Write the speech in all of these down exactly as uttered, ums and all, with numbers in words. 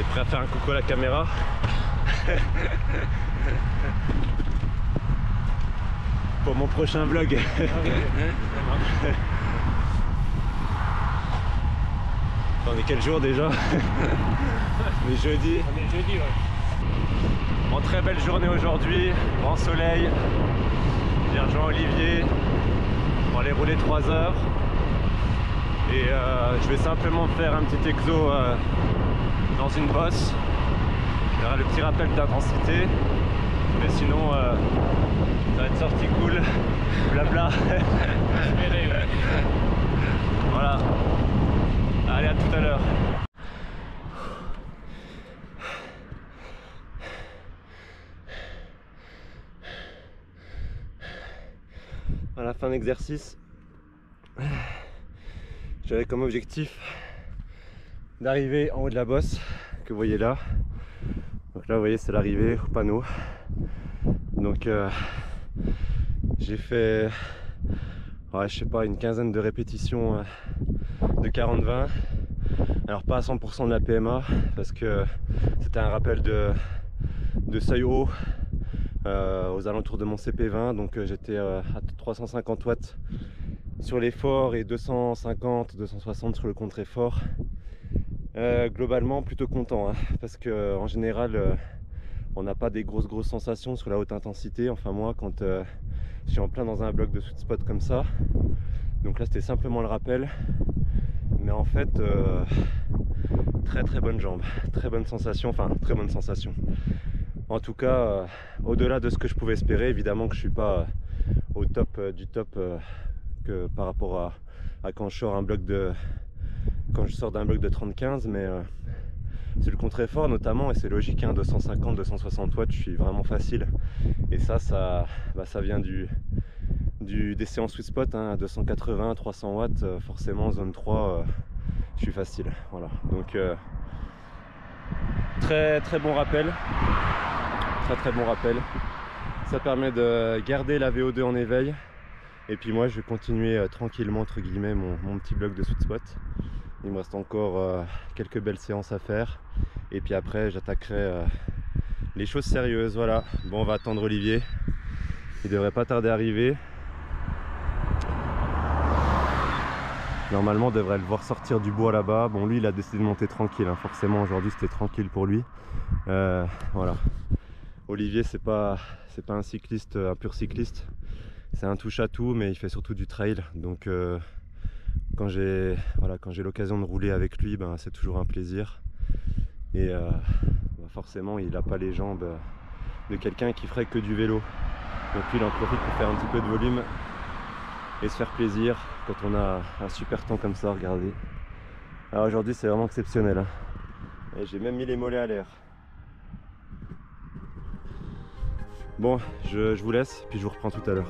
T'es prêt à faire un coucou à la caméra? Pour mon prochain vlog. On est quel jour déjà? On est jeudi. On est jeudi, ouais. Bon, très belle journée aujourd'hui, grand soleil. J'ai rejoint Olivier pour aller rouler trois heures. Et euh, je vais simplement faire un petit exo euh, dans une bosse. Il y aura le petit rappel d'intensité. Mais sinon, euh, ça va être sorti cool, blabla. Voilà. Allez, à tout à l'heure. À la fin d'exercice, j'avais comme objectif d'arriver en haut de la bosse que vous voyez là. Donc là, vous voyez, c'est l'arrivée au panneau. Donc euh, j'ai fait, ouais, je sais pas, une quinzaine de répétitions euh, de quarante vingt. Alors pas à cent pour cent de la P M A parce que c'était un rappel de, de seuil haut euh, aux alentours de mon C P vingt. Donc euh, j'étais euh, à trois cent cinquante watts sur l'effort et deux cent cinquante deux cent soixante sur le contre-effort. Euh, globalement plutôt content hein, parce que en général euh, on n'a pas des grosses grosses sensations sur la haute intensité. Enfin moi quand euh, je suis en plein dans un bloc de sweet spot comme ça, donc là c'était simplement le rappel, mais en fait euh, très très bonne jambe, très bonne sensation, enfin très bonne sensation en tout cas euh, au-delà de ce que je pouvais espérer. Évidemment que je suis pas euh, au top euh, du top euh, que par rapport à, à quand je sors un bloc de quand je sors d'un bloc de trente quinze, mais euh, c'est le contre-effort notamment, et c'est logique hein, deux cent cinquante deux cent soixante watts, je suis vraiment facile, et ça ça, bah, ça vient du, du des séances sweet spot hein, deux cent quatre-vingts trois cents watts, euh, forcément zone trois euh, je suis facile, voilà. Donc euh, très très bon rappel, très très bon rappel, ça permet de garder la V O deux en éveil, et puis moi je vais continuer euh, tranquillement entre guillemets mon, mon petit bloc de sweet spot. Il me reste encore euh, quelques belles séances à faire, et puis après j'attaquerai euh, les choses sérieuses. Voilà, bon, on va attendre Olivier, il devrait pas tarder à arriver. Normalement on devrait le voir sortir du bois là-bas. Bon, lui il a décidé de monter tranquille hein. Forcément aujourd'hui c'était tranquille pour lui, euh, voilà. Olivier c'est pas c'est pas un cycliste, un pur cycliste, c'est un touche à tout, mais il fait surtout du trail, donc euh, quand j'ai voilà, quand j'ai l'occasion de rouler avec lui, ben, c'est toujours un plaisir. Et euh, ben forcément il n'a pas les jambes de quelqu'un qui ferait que du vélo, donc lui il en profite pour faire un petit peu de volume et se faire plaisir quand on a un super temps comme ça. Regardez, alors aujourd'hui c'est vraiment exceptionnel hein. Et j'ai même mis les mollets à l'air. Bon, je, je vous laisse, puis je vous reprends tout à l'heure.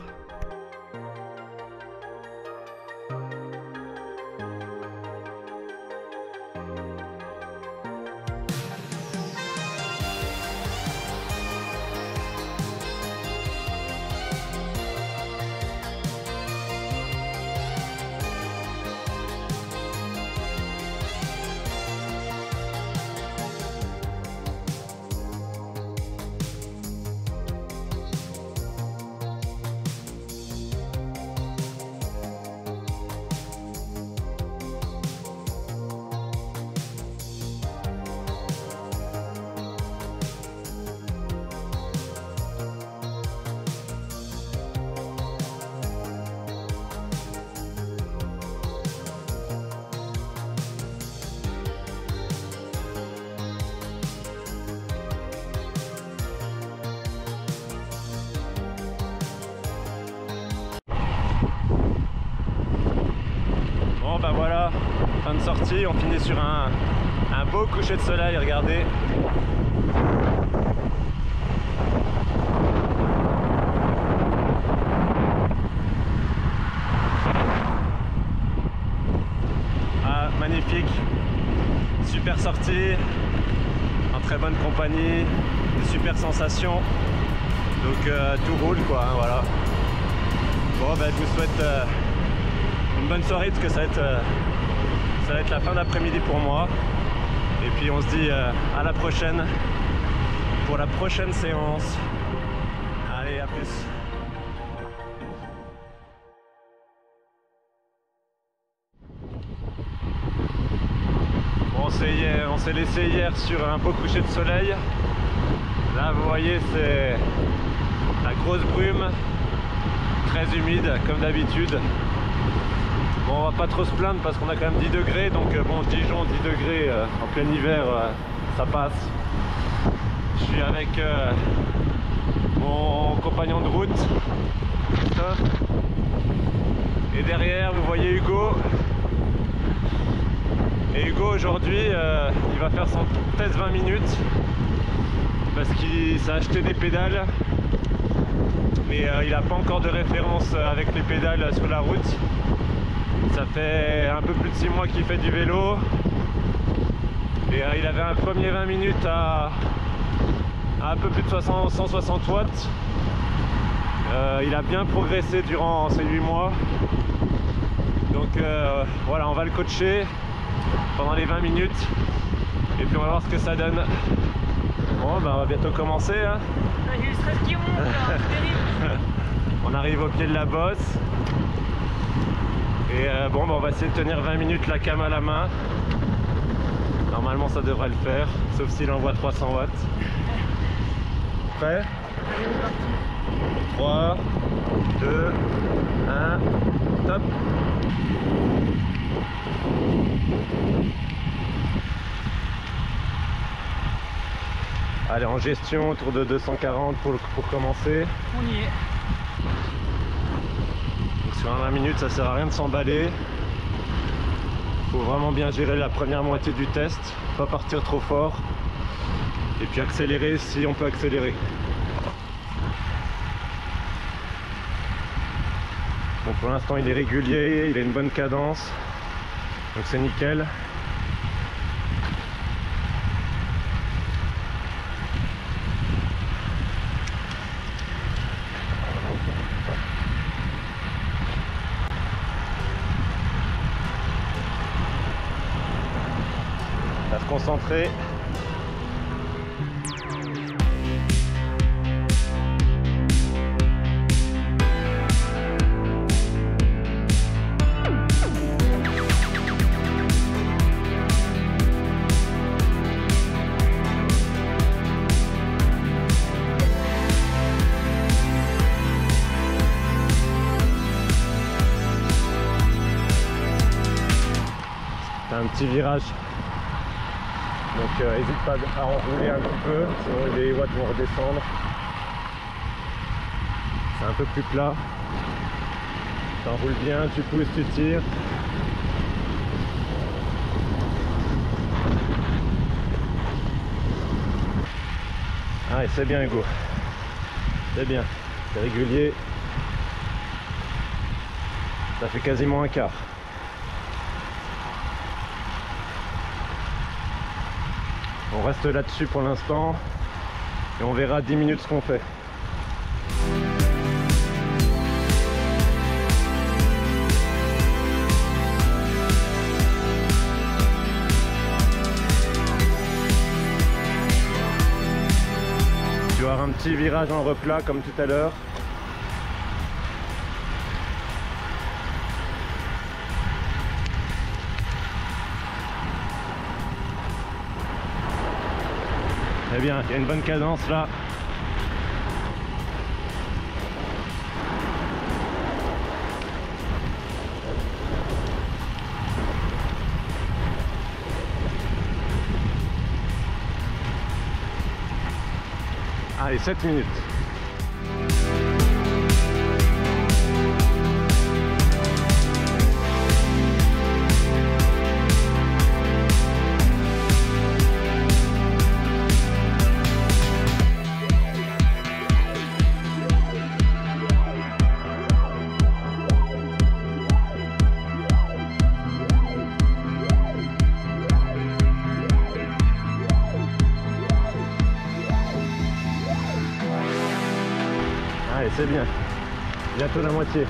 Bon bah voilà, fin de sortie, on finit sur un, un beau coucher de soleil, regardez. Ah, magnifique, super sortie, en très bonne compagnie, de super sensations, donc euh, tout roule quoi, hein, voilà. Bon bah je vous souhaite euh, une bonne soirée, parce que ça va être, euh, ça va être la fin d'après-midi pour moi. Et puis on se dit euh, à la prochaine pour la prochaine séance. Allez, à plus. Bon, on s'est laissé hier sur un beau coucher de soleil. Là vous voyez, c'est la grosse brume, très humide comme d'habitude. Bon, on va pas trop se plaindre parce qu'on a quand même dix degrés, donc bon, Dijon, dix degrés euh, en plein hiver, euh, ça passe. Je suis avec euh, mon compagnon de route, Christophe. Et derrière, vous voyez Hugo. Et Hugo, aujourd'hui, euh, il va faire son test vingt minutes parce qu'il s'est acheté des pédales. Mais euh, il n'a pas encore de référence avec les pédales sur la route. Ça fait un peu plus de six mois qu'il fait du vélo. Et euh, il avait un premier vingt minutes à, à un peu plus de cent soixante watts. Euh, il a bien progressé durant ces huit mois. Donc euh, voilà, on va le coacher pendant les vingt minutes. Et puis on va voir ce que ça donne. Bon, bah, on va bientôt commencer. Hein. J'ai le stress qui monte, là, c'est terrible. On arrive au pied de la bosse. Et euh, bon, bah, on va essayer de tenir vingt minutes la cam à la main. Normalement ça devrait le faire, sauf s'il envoie trois cents watts. Prêt? trois, deux, un, top. Allez, en gestion autour de deux cent quarante pour, pour commencer. On y est. Donc sur un vingt minutes, ça sert à rien de s'emballer. Faut vraiment bien gérer la première moitié du test, pas partir trop fort. Et puis accélérer si on peut accélérer. Bon, pour l'instant il est régulier, il a une bonne cadence. Donc c'est nickel. À se concentrer. C'est un petit virage. Donc euh, n'hésite pas à enrouler un petit peu, sinon les watts vont redescendre. C'est un peu plus plat. Tu enroules bien, tu pousses, tu tires. Ah, et c'est bien Hugo. C'est bien, c'est régulier. Ça fait quasiment un quart. On reste là-dessus pour l'instant et on verra dix minutes ce qu'on fait. Tu vas avoir un petit virage en replat comme tout à l'heure. Très bien, il y a une bonne cadence là. Allez, sept minutes. Allez, c'est bien. Bientôt la moitié.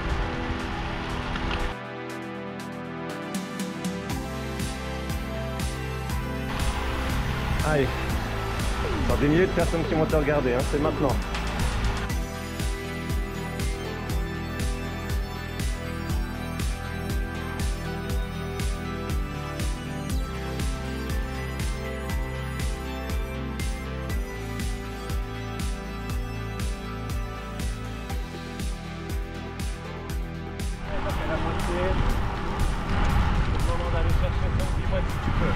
Allez, dans des milliers de personnes qui vont te regarder, hein, c'est maintenant. C'est la moitié. C'est le moment d'aller chercher son bivouac si tu peux.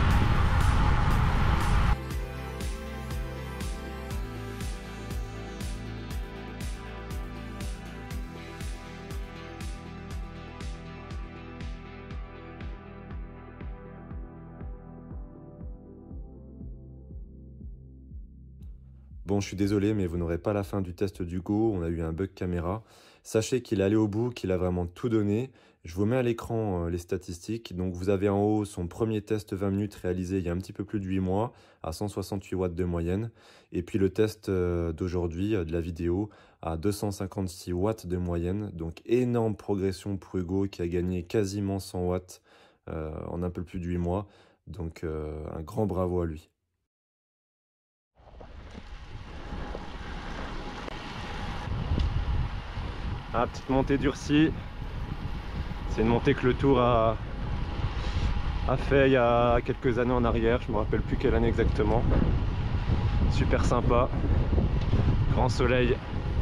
Bon, je suis désolé, mais vous n'aurez pas la fin du test d'Hugo. On a eu un bug caméra. Sachez qu'il est allé au bout, qu'il a vraiment tout donné. Je vous mets à l'écran euh, les statistiques. Donc, vous avez en haut son premier test vingt minutes réalisé il y a un petit peu plus de huit mois à cent soixante-huit watts de moyenne. Et puis le test euh, d'aujourd'hui, euh, de la vidéo, à deux cent cinquante-six watts de moyenne. Donc, énorme progression pour Hugo qui a gagné quasiment cent watts euh, en un peu plus de huit mois. Donc, euh, un grand bravo à lui. Ah, petite montée durcie. C'est une montée que le Tour a, a fait il y a quelques années en arrière. Je ne me rappelle plus quelle année exactement. Super sympa. Grand soleil.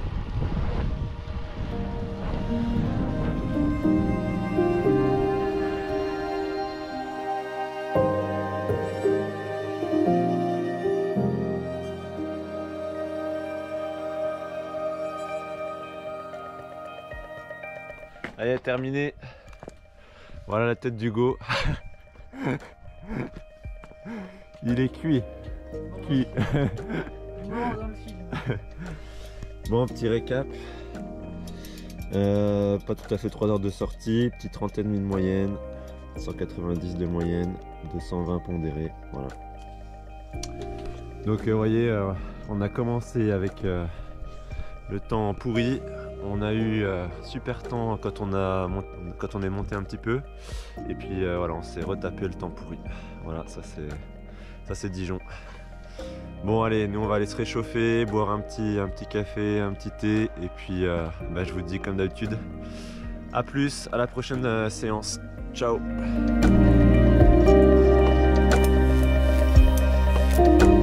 Allez, terminé. Voilà la tête d'Hugo. Il est cuit. Cuit. Bon, petit récap. Euh, pas tout à fait trois heures de sortie, petite trentaine de moyenne, cent quatre-vingt-dix de moyenne, deux cent vingt pondéré. Voilà. Donc, vous euh, voyez, euh, on a commencé avec euh, le temps pourri. On a eu euh, super temps quand on, a quand on est monté un petit peu. Et puis euh, voilà, on s'est retapé le temps pourri. Voilà, ça c'est ça c'est Dijon. Bon allez, nous on va aller se réchauffer, boire un petit, un petit café, un petit thé. Et puis euh, bah, je vous dis comme d'habitude, à plus, à la prochaine euh, séance. Ciao.